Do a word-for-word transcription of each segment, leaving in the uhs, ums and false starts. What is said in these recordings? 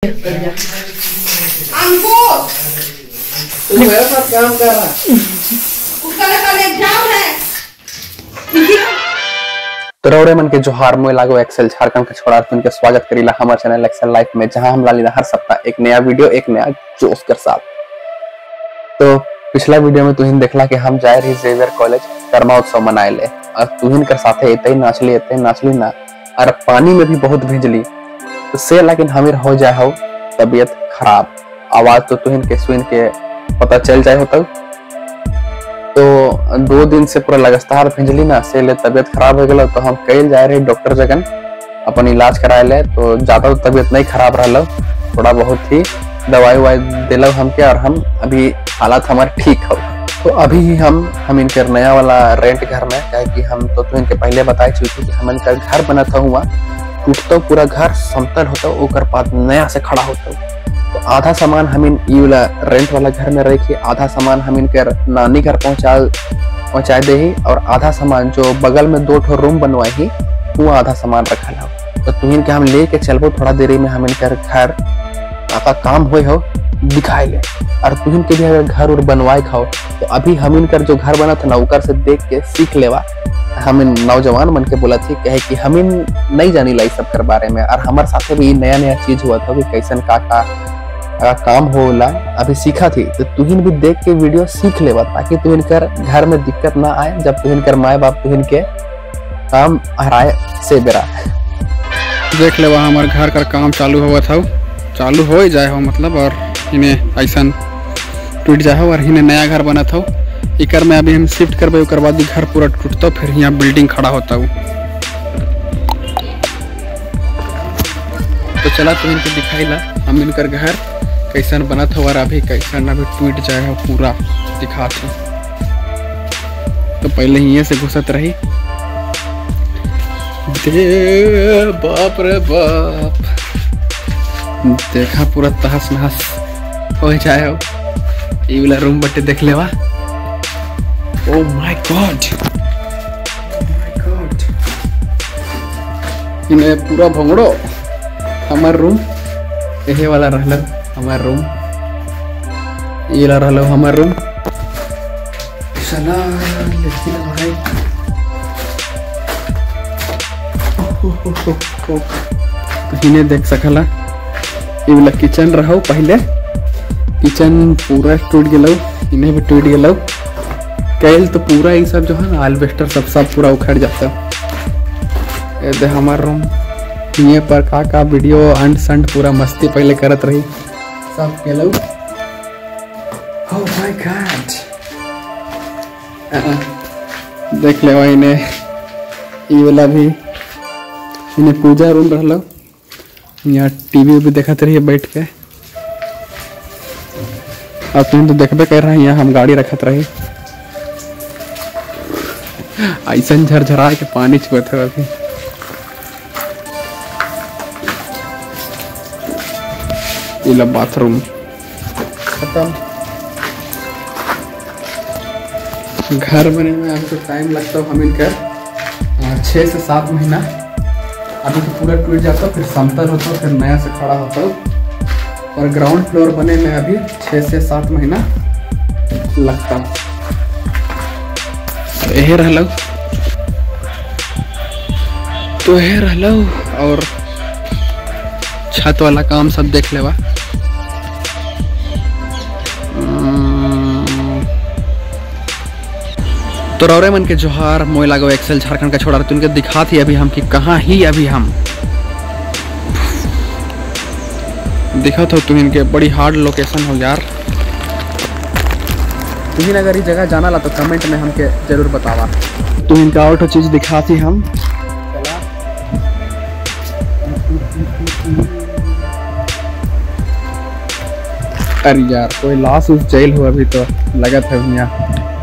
तू मेरे साथ काम कर रहा तोरे मन के जोहार मोय लागो एक्सेल झारखंड के छोड़ा तुम के स्वागत करीला हमारे चैनल एक्सेल लाइफ में, जहां हम लालीला हर सप्ताह एक नया वीडियो एक नया जोश के साथ। तो पिछला वीडियो में तुहिन देखला कि हम जाए रही जेवियर कॉलेज कर्मा उत्सव मनाए ले और तुहिन के साथे एते नाचली एते नाचली ना और पानी में भी बहुत भीजली। तो से लेकिन हमीर हो जाए हो तबीयत खराब, आवाज तो तुहिन के सुन के पता चल जाए होता। तो दो दिन से पूरा लगातार भिजली ना से ले तबीयत खराब हो गया। तो हम कल जाए रहे डॉक्टर जगन अपन इलाज कराए ले। तो ज्यादा तो तबीयत नहीं खराब रहा, थोड़ा बहुत ही दवाई वाई दिलो हमके और हम अभी हालात हमारे ठीक हो। तो अभी हम हम इनके नया वाला रेंट घर में, क्या कि हम तो, तो इनके पहले बताए चुके कि हम इनका घर बना था हुआ टूटता पूरा घर समतल होता ओकर बाद नया से खड़ा होता। तो आधा सामान हम इन ये वाला रेंट वाला घर में रखी, आधा सामान हम इनके नानी घर पहुंचा पहुंचा दे ही और आधा सामान जो बगल में दो ठो रूम बनवाई ही वो आधा सामान रखा हो। तो तुहिन के हम लेके चलबो थोड़ा देरी में हम इनके घर आपका काम हुए हो दिखाए ले और तुहिन के भी अगर घर और बनवाए खाओ। तो अभी हम इनकर जो घर बना था ना उकर से देख के सीख लेवा। हम इन नौजवान मन के बोला थी कहे कि हम इन नहीं जानी लाई सब कर बारे में और हमारे साथ भी नया नया चीज हुआ था कि कैसन का का आ, काम होला अभी सीखा थी। तो तुहिन भी देख के वीडियो सीख लेवा ताकि तुहिन कर घर में दिक्कत ना आए जब तुहिन कर माए बाप तुहिन के काम हराए से बेरा। देख ले वहाँ हमारे घर का काम चालू हुआ था, चालू हो ही जाए हो मतलब, और इन्हें ऐसा टूट जाए हो और इन्हें नया घर बना था। इकर में अभी हम शिफ्ट करबे ओकर बाद घर पूरा टूटता फिर यहाँ बिल्डिंग खड़ा होता हूँ। तो चला तो इनके दिखाई ला हम इनकर घर कैसन बना था और अभी कैसन अभी टूट जाए हो पूरा दिखा था। तो पहले ही से घुसत रही दे बाप रे बाप, देखा पूरा तहस नहस हो जाए हो। ये वाला रूम बटे देख लेवा। Oh my god, my god, इन्हें पूरा भंगड़ो हमार रूम यही वाला रहल हमार रूम, ये वाला रहल हमार रूम। चला लेती ना भाई। तो इन्हें देख सकला ये वाला किचन रहो पहले, किचन पूरा टूट गया, इन्हें भी टूट गया कैल। तो पूरा ये सब जो है ना एल्वेस्टर सब सब पूरा उखड़ जाता। ये दे हमारा रूम, ये पर का का वीडियो अंड संड पूरा मस्ती पहले करत रही सब के लोग। ओह माय गॉड, देख ले वही ने ये वाला भी इन्हें पूजा रूम रहलो। यहाँ टीवी भी देखते रहिए बैठ के। अब तुम तो देखबे कर रहे हैं यहाँ हम गाड़ी रखत रही ऐसा झरझरा के पानी छुअत है। अभी ये बाथरूम खत्म। घर बने में अभी तो टाइम लगता है हम इनकर छः से सात महीना। अभी तो पूरा टूट जाता फिर समतल होता फिर नया से खड़ा होता और ग्राउंड फ्लोर बने में अभी छः से सात महीना लगता। यही रहलो तो यही रहलो और छत वाला काम सब देख लेवा। तो रौरे मन के जोहार मोय लागो एक्सेल झारखंड का छोड़ा तुमके दिखा थी अभी हम कि कहाँ ही अभी हम दिखा था तुम इनके बड़ी हार्ड लोकेशन हो यार। तुम अगर ये जगह जाना ला तो कमेंट में हमके जरूर बतावा। तुम इनका और चीज दिखा थी हम। अरे यार कोई लाश उस जेल हुआ अभी तो लगा था यहाँ।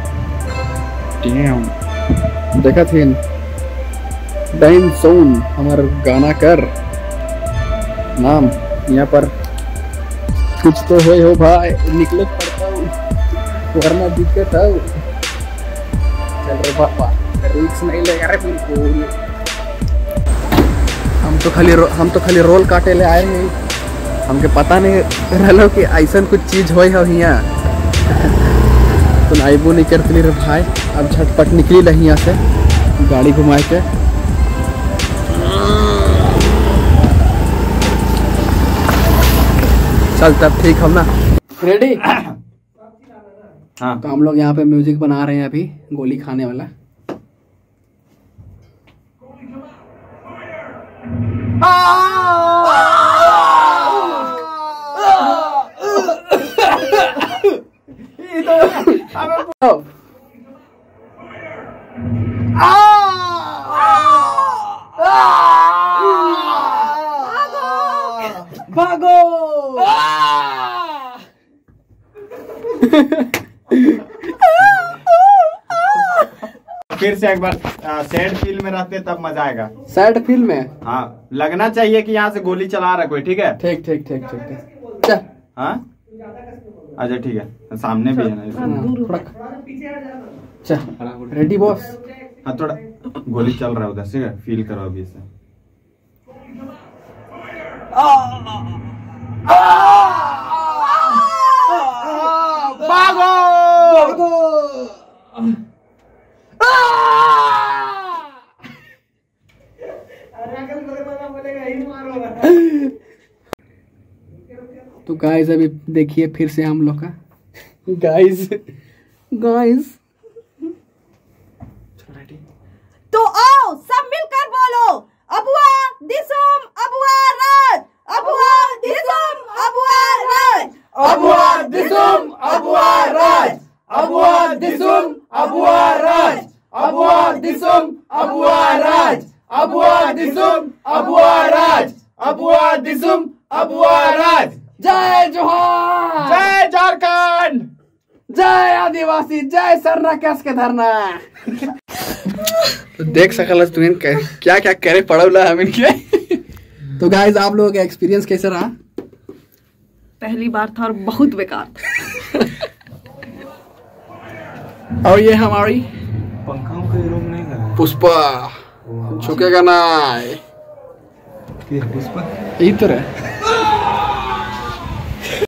देखा थी डाइन सोन हमारा गाना कर नाम यहाँ पर कुछ तो हो हो भाई, निकले पड़ता हूँ वरना दिक्कत है। चल रे बाबा रिक्स नहीं लेगा रे बिल्कुल। हम तो खाली हम तो खाली रोल काटे ले आए हैं। हमके पता नहीं रहो कि ऐसा कुछ चीज हो यहाँ तो नाइबो नहीं करती रे भाई। अब झटपट निकली रही यहाँ से गाड़ी घुमा के। चल तब ठीक हम ना रेडी। हाँ तो हम लोग यहाँ पे म्यूजिक बना रहे हैं अभी गोली खाने वाला। भागो फिर से एक बार सैड फील में रहते तब मजा आएगा। सैड फील में हाँ लगना चाहिए कि यहाँ से गोली चला रहा कोई। ठीक है ठीक ठीक ठीक ठीक ठीक चल। हाँ अच्छा ठीक है सामने भी है ना। चल रेडी बॉस। हाँ थोड़ा गोली चल रहा है उधर से फील करो अभी से। भागो तो गाइस अभी देखिए फिर से हम लोग का गाइस गाइस तो आओ सब मिलकर बोलो अबुआ दिसुम अबुआ राज अबुआ दिसुम अबुआ राज अबुआ दिसुम अबुआ राज अबुआ दिसुम अबुआ राज अबुआ दिसुम अबुआ राज अबुआ दिसुम अबुआ राज अबुआ दिसुम अबुआ राज। जय जोहार, जय झारखंड, जय आदिवासी, जय सरना कैस के धरना। तो देख सकल तू क्या क्या करे पड़ौला हम इनके। तो गाइस आप लोगों का एक्सपीरियंस कैसे रहा? पहली बार था और बहुत बेकार था। और ये हमारी पंखा का रूम नहीं है। पुष्पा झुकेगा ना। पुष्पा इधर है।